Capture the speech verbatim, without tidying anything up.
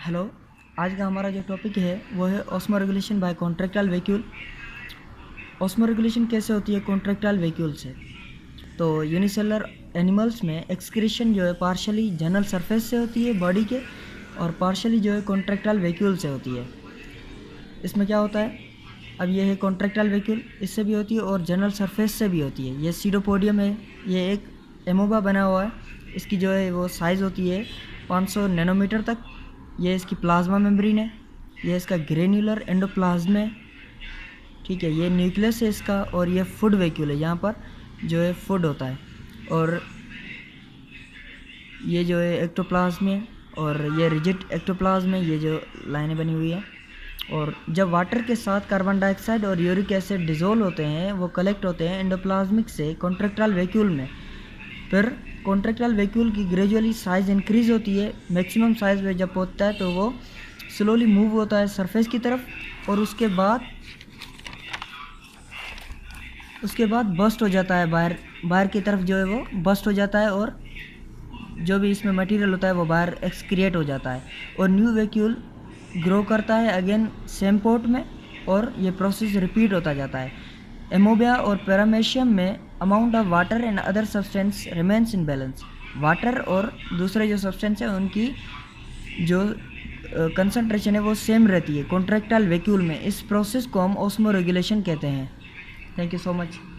Hello. आज का हमारा जो टॉपिक है वो है osmoregulation by contractile vacuole. Osmoregulation कैसे होती है कॉन्ट्रैक्टाइल वैक्यूल से? तो यूनिसेलुलर एनिमल्स में एक्सक्रीशन जो है पार्शली जनरल सरफेस से होती है बॉडी के, और पार्शली जो है कॉन्ट्रैक्टाइल वैक्यूल से होती है। इसमें क्या होता है, अब ये है कॉन्ट्रैक्टाइल वैक्यूल, इससे भी होती है और जनरल सरफेस से भी होती है। ये सीडोपोडियम है, ये एक एमोबा बना हुआ है। इसकी जो है वो साइज़ होती है पाँच सौ नैनोमीटर तक। ये इसकी प्लाज्मा मेम्ब्रेन है, ये इसका ग्रेन्युलर एंडोप्लाज्म है, ठीक है। ये न्यूक्लियस है इसका, और ये फूड वैक्यूल है, यहाँ पर जो है फूड होता है। और ये जो है एक्टोप्लाज्म है, और ये रिजिड एक्टोप्लाज्म है, ये जो लाइनें बनी हुई है। और जब वाटर के साथ कार्बन डाइऑक्साइड और यूरिक एसिड डिज़ोल्व होते हैं, वो कलेक्ट होते हैं एंडोप्लाज्मिक से कॉन्ट्रैक्टाइल वैक्यूल में। फिर कॉन्ट्रैक्टाइल वैक्यूल की ग्रेजुअली साइज़ इंक्रीज़ होती है। मैक्सिमम साइज़ में जब पहुंचता है तो वो स्लोली मूव होता है सरफेस की तरफ, और उसके बाद उसके बाद बस्ट हो जाता है बाहर बाहर की तरफ, जो है वो बस्ट हो जाता है, और जो भी इसमें मटेरियल होता है वो बाहर एक्सक्रिएट हो जाता है, और न्यू वैक्यूल ग्रो करता है अगेन सेम पोर्ट में, और ये प्रोसेस रिपीट होता जाता है। एमोबिया और पैरामेशियम में amount of water and other substance remains in balance. Water और दूसरे जो सब्सटेंस है उनकी जो कंसंट्रेशन uh, है वो सेम रहती है कॉन्ट्रैक्टाइल वैक्यूल में। इस प्रोसेस को हम ऑस्मो रेगुलेशन कहते हैं। Thank you so much.